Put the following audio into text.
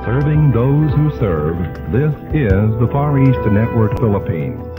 Serving those who serve, this is the Far East Network Philippines.